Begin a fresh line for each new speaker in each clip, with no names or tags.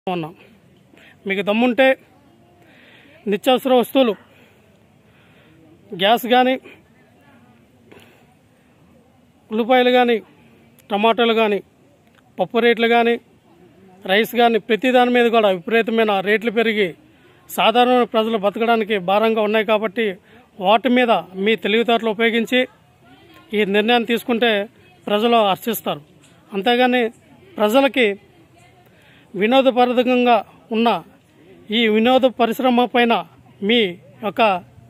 ఉన్నాం. మీకు దమ్ముంటే నిత్యావసర వస్తువులు గ్యాస్ కానీ, ఉల్లిపాయలు కానీ, టమాటాలు కానీ, పప్పు రేట్లు కానీ, రైస్ కానీ, ప్రతి దాని మీద కూడా విపరీతమైన రేట్లు పెరిగి సాధారణ ప్రజలు బతకడానికి భారంగా ఉన్నాయి. కాబట్టి వాటి మీద మీ తెలివితేటలు ఉపయోగించి ఈ నిర్ణయాన్ని తీసుకుంటే ప్రజలు హర్షిస్తారు. అంతేగాని ప్రజలకి వినోదపరకంగా ఉన్న ఈ వినోద పరిశ్రమ పైన మీ యొక్క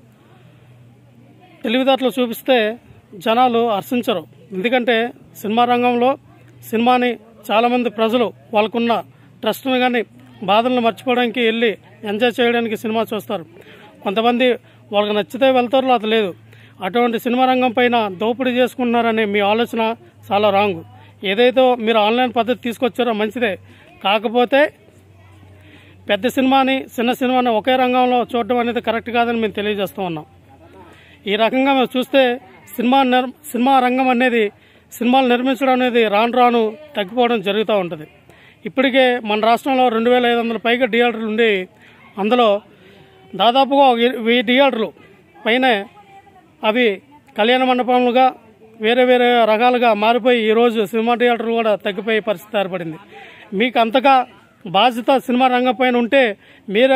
తెలివితేటలు చూపిస్తే జనాలు హర్షించరు. ఎందుకంటే సినిమా రంగంలో సినిమాని చాలామంది ప్రజలు వాళ్ళకున్న ట్రస్ట్ను కానీ బాధలను మర్చిపోవడానికి వెళ్ళి ఎంజాయ్ చేయడానికి సినిమా చూస్తారు. కొంతమంది వాళ్ళకి నచ్చితే వెళ్తారు, అది లేదు. అటువంటి సినిమా రంగం పైన దోపిడీ చేసుకుంటున్నారనే మీ ఆలోచన చాలా రాంగ్. ఏదైతే మీరు ఆన్లైన్ పద్ధతి తీసుకొచ్చారో మంచిదే, కాకపోతే పెద్ద సినిమాని చిన్న సినిమాని ఒకే రంగంలో చూడడం అనేది కరెక్ట్ కాదని మేము తెలియజేస్తూ ఉన్నాం. ఈ రకంగా మేము చూస్తే సినిమా రంగం అనేది సినిమాలు నిర్మించడం అనేది రాను రాను తగ్గిపోవడం జరుగుతూ ఉంటుంది. ఇప్పటికే మన రాష్ట్రంలో 2500 పైగా థియేటర్లు ఉండి అందులో దాదాపుగా 1000 థియేటర్లు పైనే అవి కళ్యాణ మండపములుగా వేరే వేరే రకాలుగా మారిపోయి ఈరోజు సినిమా థియేటర్లు కూడా తగ్గిపోయే పరిస్థితి ఏర్పడింది. మీకు అంతగా బాధ్యత సినిమా రంగం పైన ఉంటే మీరే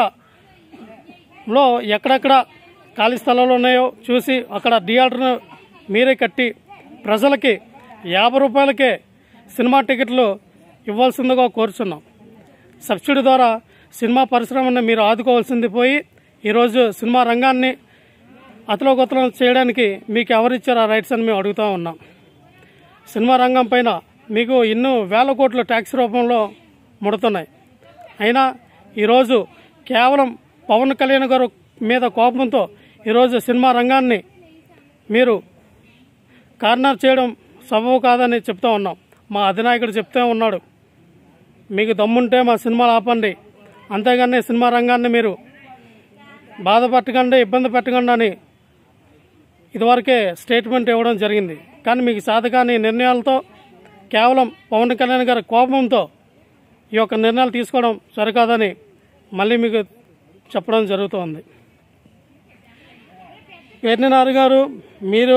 రాష్ట్రంలో ఎక్కడెక్కడ ఖాళీ స్థలాలు ఉన్నాయో చూసి అక్కడ థియేటర్ను మీరే కట్టి ప్రజలకి 50 రూపాయలకే సినిమా టికెట్లు ఇవ్వాల్సిందిగా కోరుచున్నాం. సబ్సిడీ ద్వారా సినిమా పరిశ్రమను మీరు ఆదుకోవాల్సింది పోయి ఈరోజు సినిమా రంగాన్ని అతలోకతలం చేయడానికి మీకు ఎవరిచ్చారు ఆ రైట్స్ అని మేము అడుగుతూ ఉన్నాం. సినిమా రంగం పైన మీకు ఎన్నో వేల కోట్ల ట్యాక్స్ రూపంలో ముడుతున్నాయి. అయినా ఈరోజు కేవలం పవన్ కళ్యాణ్ గారు మీద కోపంతో ఈరోజు సినిమా రంగాన్ని మీరు కార్నర్ చేయడం సబబు కాదని చెప్తూ ఉన్నాం. మా అధినాయకుడు చెప్తూ ఉన్నాడు, మీకు దమ్ముంటే మా సినిమాలు ఆపండి, అంతేగాని సినిమా రంగాన్ని మీరు బాధ పెట్టకండి, ఇబ్బంది పెట్టకండి అని ఇదివరకే స్టేట్మెంట్ ఇవ్వడం జరిగింది. కానీ మీకు సాధకాని నిర్ణయాలతో కేవలం పవన్ కళ్యాణ్ గారి కోపంతో ఈ యొక్క నిర్ణయాలు తీసుకోవడం సరికాదని మళ్ళీ మీకు చెప్పడం జరుగుతోంది. పేర్నినారు గారు, మీరు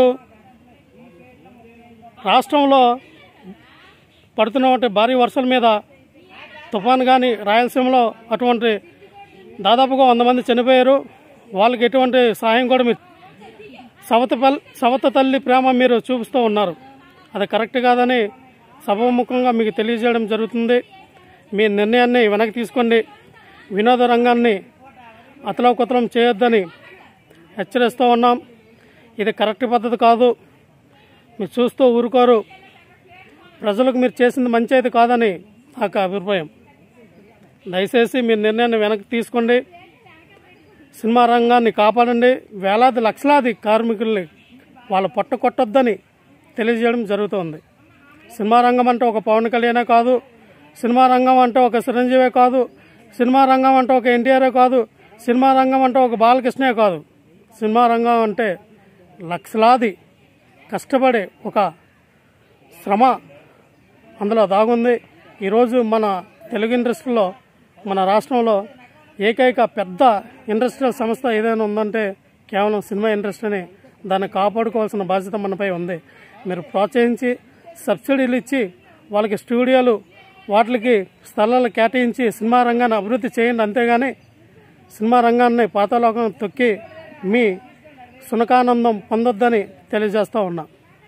రాష్ట్రంలో పడుతున్నటువంటి భారీ వర్షాల మీద తుఫాను కానీ రాయలసీమలో అటువంటి దాదాపుగా 100 మంది చనిపోయారు. వాళ్ళకి ఎటువంటి సహాయం కూడా మీరు సవత తల్లి ప్రేమ మీరు చూపిస్తూ ఉన్నారు. అది కరెక్ట్ కాదని సభాముఖంగా మీకు తెలియజేయడం జరుగుతుంది. మీ నిర్ణయాన్ని వెనక్కి తీసుకోండి. వినోద రంగాన్ని అతలాకుతలం చేయొద్దని హెచ్చరిస్తూ ఉన్నాం. ఇది కరెక్ట్ పద్ధతి కాదు. మీరు చూస్తూ ఊరుకోరు. ప్రజలకు మీరు చేసింది మంచి అయితే కాదని నాకు అభిప్రాయం. దయచేసి మీ నిర్ణయాన్ని వెనక్కి తీసుకోండి. సినిమా రంగాన్ని కాపాడండి. వేలాది లక్షలాది కార్మికుల్ని వాళ్ళ పొట్ట కొట్టొద్దని తెలియజేయడం జరుగుతుంది. సినిమా రంగం అంటే ఒక పవన్ కళ్యాణే కాదు, సినిమా రంగం అంటే ఒక చిరంజీవే కాదు, సినిమా రంగం అంటే ఒక ఎన్టీఆర్ఏ కాదు, సినిమా రంగం అంటే ఒక బాలకృష్ణే కాదు. సినిమా రంగం అంటే లక్షలాది కష్టపడే ఒక శ్రమ అందులో దాగుంది. ఈరోజు మన తెలుగు ఇండస్ట్రీలో మన రాష్ట్రంలో ఏకైక పెద్ద ఇండస్ట్రియల్ సంస్థ ఏదైనా ఉందంటే కేవలం సినిమా ఇండస్ట్రీని. దాన్ని కాపాడుకోవాల్సిన బాధ్యత మనపై ఉంది. మీరు ప్రోత్సహించి సబ్సిడీలు ఇచ్చి వాళ్ళకి స్టూడియోలు వాటికి స్థలాలు కేటాయించి సినిమా రంగాన్ని అభివృద్ధి చేయండి. అంతేగాని సినిమా రంగాన్ని పాతాళలోకం తొక్కి మీ సునకానందం పొందొద్దని తెలియజేస్తూ ఉన్నా.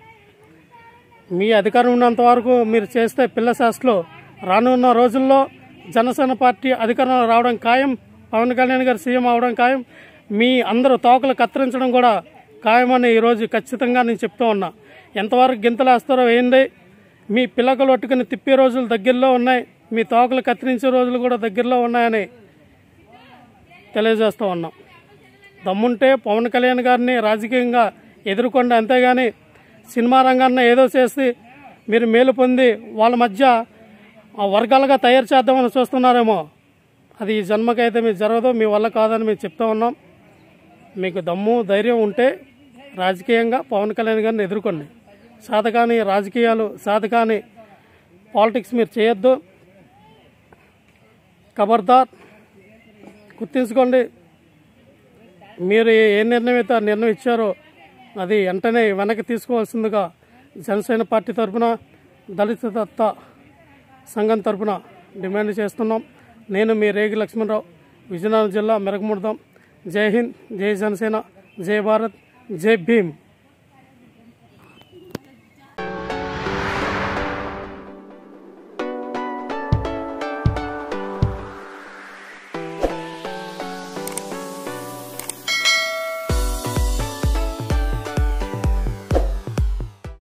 మీ అధికారం ఉన్నంత వరకు మీరు చేస్తే పిల్ల శాస్త్రలో రానున్న రోజుల్లో జనసేన పార్టీ అధికారంలో రావడం ఖాయం, పవన్ కళ్యాణ్ గారు సీఎం అవడం ఖాయం, మీ అందరూ తోకలు కత్తిరించడం కూడా ఖాయమని ఈరోజు ఖచ్చితంగా నేను చెప్తూ ఉన్నా. ఎంతవరకు గింతలేస్తారో వేయండి. మీ పిల్లకలు ఒట్టుకుని తిప్పే రోజులు దగ్గరలో ఉన్నాయి, మీ తోకలు కత్తిరించే రోజులు కూడా దగ్గరలో ఉన్నాయని తెలియజేస్తూ ఉన్నాం. దమ్ముంటే పవన్ కళ్యాణ్ గారిని రాజకీయంగా ఎదుర్కొండి, అంతేగాని సినిమా రంగాన్ని ఏదో చేసి మీరు మేలు పొంది వాళ్ళ మధ్య వర్గాలుగా తయారు చేద్దామని చూస్తున్నారేమో. అది ఈ జన్మకైతే మీకు జరగదు, మీ వల్ల కాదని మేము చెప్తూ ఉన్నాం. మీకు దమ్ము ధైర్యం ఉంటే రాజకీయంగా పవన్ కళ్యాణ్ గారిని ఎదుర్కోండి. సాధకాని రాజకీయాలు, సాధకాని పాలిటిక్స్ మీరు చేయొద్దు. ఖబర్దార్ గుర్తుంచుకోండి. మీరు ఏ నిర్ణయం అయితే ఆ నిర్ణయం ఇచ్చారో అది వెంటనే వెనక్కి తీసుకోవాల్సిందిగా జనసేన పార్టీ తరఫున దళిత దత్త సంఘం తరఫున డిమాండ్ చేస్తున్నాం. నేను మీ రేగి లక్ష్మణరావు, విజయనగరం జిల్లా మెరకముడదాం. జై హింద్, జై జనసేన, జై భారత్, జై భీమ్.